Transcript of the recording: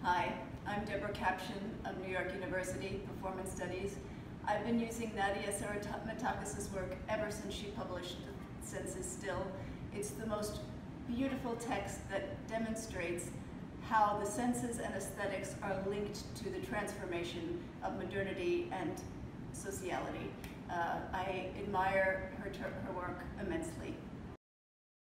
Hi, I'm Deborah KAPCHAN of New York University, Performance Studies. I've been using Nadia Seremetakis' work ever since she published The Senses Still. It's the most beautiful text that demonstrates how the senses and aesthetics are linked to the transformation of modernity and sociality. I admire her work immensely.